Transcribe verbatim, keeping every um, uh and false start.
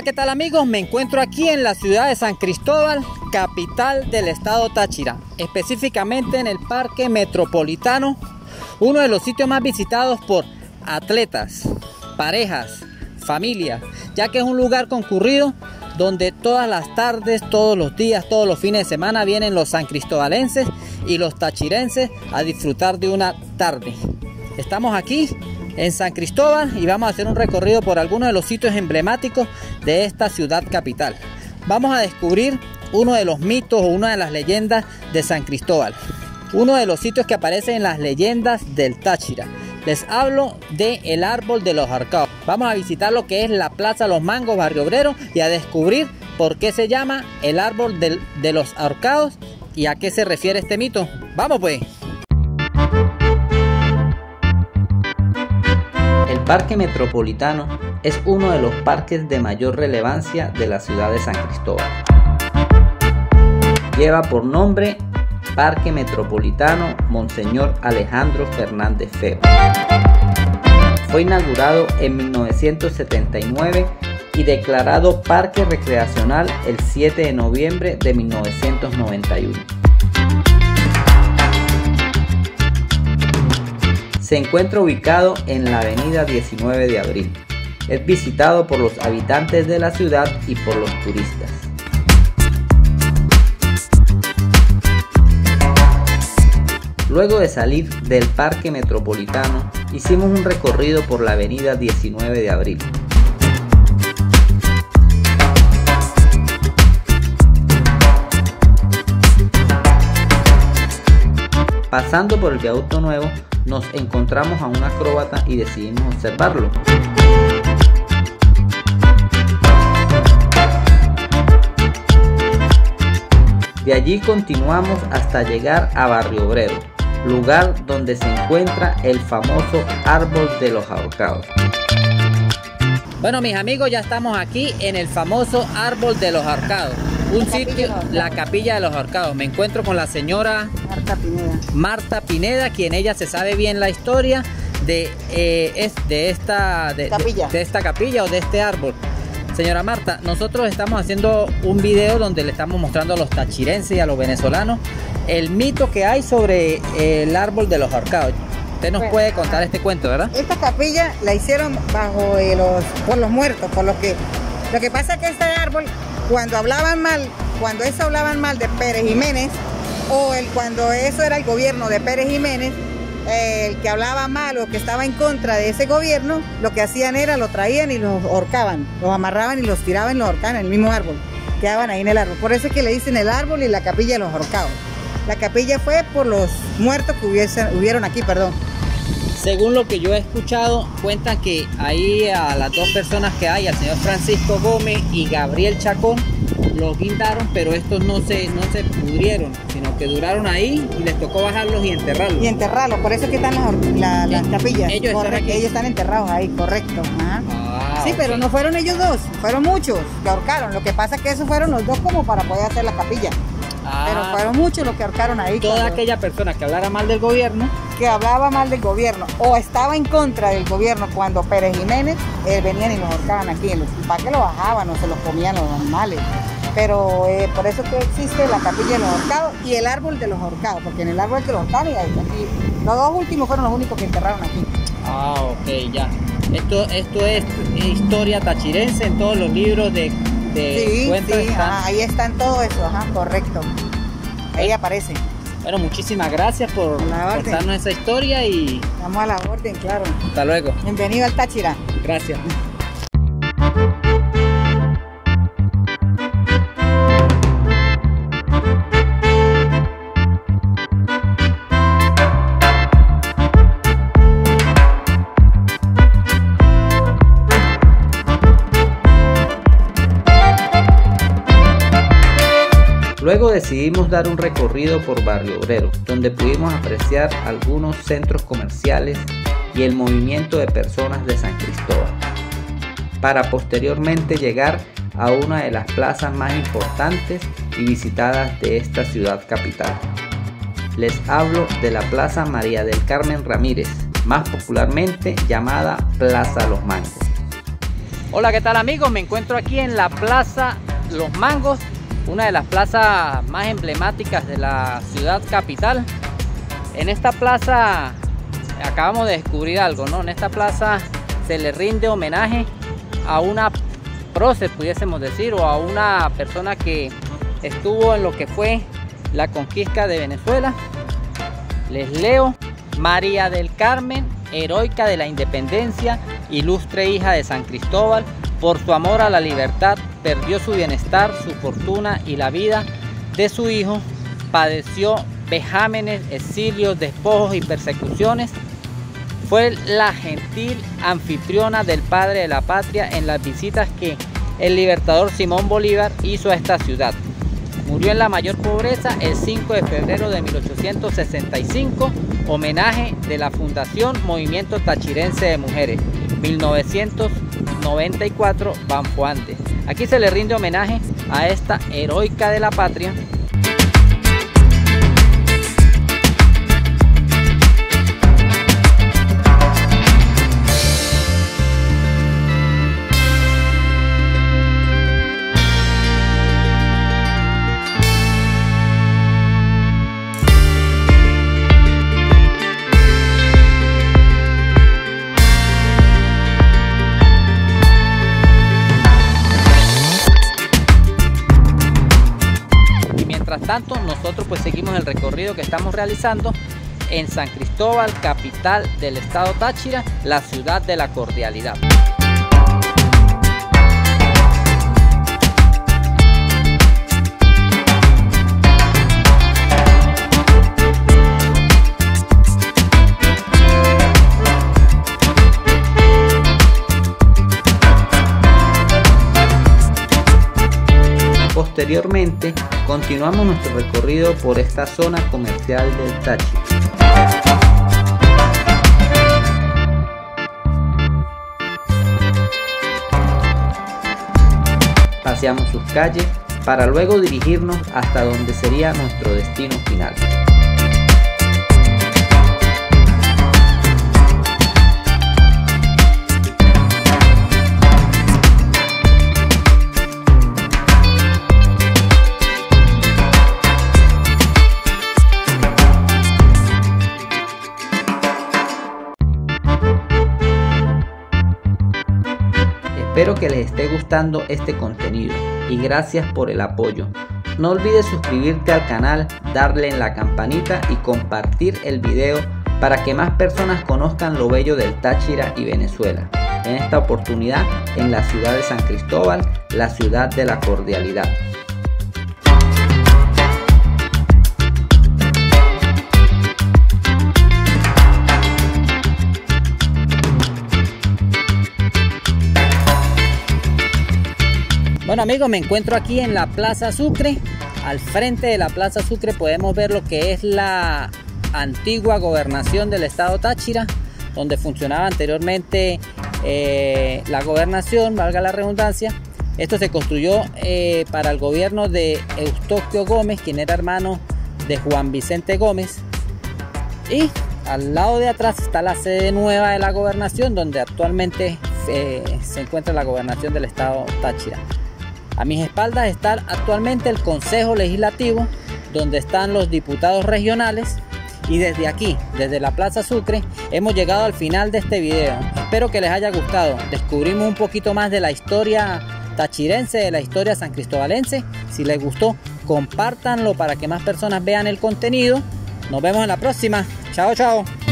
¿qué tal amigos? Me encuentro aquí en la ciudad de San Cristóbal, capital del estado Táchira, específicamente en el Parque Metropolitano, uno de los sitios más visitados por atletas, parejas, familias, ya que es un lugar concurrido donde todas las tardes, todos los días, todos los fines de semana vienen los sancristobalenses y los tachirenses a disfrutar de una tarde. Estamos aquí en San Cristóbal y vamos a hacer un recorrido por algunos de los sitios emblemáticos de esta ciudad capital. Vamos a descubrir uno de los mitos o una de las leyendas de San Cristóbal, uno de los sitios que aparece en las leyendas del Táchira. Les hablo de el árbol de los ahorcados. Vamos a visitar lo que es la Plaza Los Mangos, Barrio Obrero, y a descubrir por qué se llama el árbol de, de los ahorcados y a qué se refiere este mito. ¡Vamos pues! El Parque Metropolitano es uno de los parques de mayor relevancia de la ciudad de San Cristóbal. Lleva por nombre Parque Metropolitano Monseñor Alejandro Fernández Feo. Fue inaugurado en mil novecientos setenta y nueve y declarado Parque Recreacional el siete de noviembre de mil novecientos noventa y uno. Se encuentra ubicado en la avenida diecinueve de abril. Es visitado por los habitantes de la ciudad y por los turistas. Luego de salir del Parque Metropolitano, hicimos un recorrido por la avenida diecinueve de abril. Pasando por el viaducto nuevo, nos encontramos a un acróbata y decidimos observarlo. De allí continuamos hasta llegar a Barrio Obrero, lugar donde se encuentra el famoso árbol de los ahorcados. Bueno, mis amigos, ya estamos aquí en el famoso árbol de los ahorcados, un sitio, la capilla de los ahorcados. Me encuentro con la señora Marta Pineda. Marta Pineda, quien ella se sabe bien la historia de, eh, es, de, esta, de, capilla. De, de esta capilla o de este árbol. Señora Marta, nosotros estamos haciendo un video donde le estamos mostrando a los tachirenses y a los venezolanos el mito que hay sobre el árbol de los ahorcados. Usted nos bueno, puede contar este cuento, ¿verdad? Esta capilla la hicieron bajo eh, los, por los muertos, por lo que lo que pasa es que este árbol, cuando hablaban mal, cuando eso hablaban mal de Pérez Jiménez, o el, cuando eso era el gobierno de Pérez Jiménez, eh, el que hablaba mal o que estaba en contra de ese gobierno, lo que hacían era lo traían y los ahorcaban, los amarraban y los tiraban y los ahorcaban en el mismo árbol, quedaban ahí en el árbol. Por eso es que le dicen el árbol y la capilla de los ahorcados. La capilla fue por los muertos que hubiesen, hubieron aquí, perdón. Según lo que yo he escuchado, cuentan que ahí a las dos personas que hay, al señor Francisco Gómez y Gabriel Chacón, los guindaron, pero estos no se, no se pudrieron, sino que duraron ahí y les tocó bajarlos y enterrarlos. Y enterrarlos, por eso es que están las, la, las capillas. Ellos correcto, están aquí. Ellos están enterrados ahí, correcto. Ajá. Ah, sí, okay. Pero no fueron ellos dos, fueron muchos que ahorcaron. Lo que pasa es que esos fueron los dos como para poder hacer la capilla. Ah, pero fueron muchos los que ahorcaron ahí. Toda cuando, aquella persona que hablara mal del gobierno. Que hablaba mal del gobierno o estaba en contra del gobierno cuando Pérez Jiménez, eh, venían y los ahorcaban aquí. ¿Para qué lo bajaban o se los comían los animales? Pero eh, por eso que existe la capilla de los ahorcados y el árbol de los ahorcados, porque en el árbol de los ahorcados y aquí, los dos últimos fueron los únicos que enterraron aquí. Ah, ok, ya. Esto, esto es historia tachirense en todos los libros de, de sí, cuentos. Sí, ajá, ahí están todo eso, ajá, correcto. Ahí ¿Eh? aparece. Bueno, muchísimas gracias por contarnos esa historia y... Estamos a la orden, claro. Hasta luego. Bienvenido al Táchira. Gracias. Luego decidimos dar un recorrido por Barrio Obrero, donde pudimos apreciar algunos centros comerciales y el movimiento de personas de San Cristóbal, para posteriormente llegar a una de las plazas más importantes y visitadas de esta ciudad capital. Les hablo de la Plaza María del Carmen Ramírez, más popularmente llamada Plaza Los Mangos. Hola, ¿qué tal amigos? Me encuentro aquí en la Plaza Los Mangos, una de las plazas más emblemáticas de la ciudad capital. En esta plaza acabamos de descubrir algo, ¿no? En esta plaza se le rinde homenaje a una prócer, pudiésemos decir, o a una persona que estuvo en lo que fue la conquista de Venezuela. Les leo: María del Carmen, heroica de la independencia, ilustre hija de San Cristóbal, por su amor a la libertad perdió su bienestar, su fortuna y la vida de su hijo, padeció vejámenes, exilios, despojos y persecuciones. Fue la gentil anfitriona del padre de la patria en las visitas que el libertador Simón Bolívar hizo a esta ciudad. Murió en la mayor pobreza el cinco de febrero de mil ochocientos sesenta y cinco, homenaje de la Fundación Movimiento Tachirense de Mujeres, mil novecientos noventa y cuatro, Banfoantes. Aquí se le rinde homenaje a esta heroica de la patria. Mientras tanto, nosotros pues seguimos el recorrido que estamos realizando en San Cristóbal, capital del estado Táchira, la ciudad de la cordialidad. Posteriormente, continuamos nuestro recorrido por esta zona comercial del Táchira. Paseamos sus calles para luego dirigirnos hasta donde sería nuestro destino final. Espero que les esté gustando este contenido y gracias por el apoyo. No olvides suscribirte al canal, darle en la campanita y compartir el video para que más personas conozcan lo bello del Táchira y Venezuela. En esta oportunidad en la ciudad de San Cristóbal, la ciudad de la cordialidad. Bueno amigos, me encuentro aquí en la Plaza Sucre. Al frente de la Plaza Sucre podemos ver lo que es la antigua gobernación del estado Táchira, donde funcionaba anteriormente eh, la gobernación, valga la redundancia. Esto se construyó eh, para el gobierno de Eustoquio Gómez, quien era hermano de Juan Vicente Gómez. Y al lado de atrás está la sede nueva de la gobernación, donde actualmente eh, se encuentra la gobernación del estado Táchira. A mis espaldas está actualmente el Consejo Legislativo, donde están los diputados regionales. Y desde aquí, desde la Plaza Sucre, hemos llegado al final de este video. Espero que les haya gustado. Descubrimos un poquito más de la historia tachirense, de la historia san cristobalense. Si les gustó, compártanlo para que más personas vean el contenido. Nos vemos en la próxima. Chao, chao.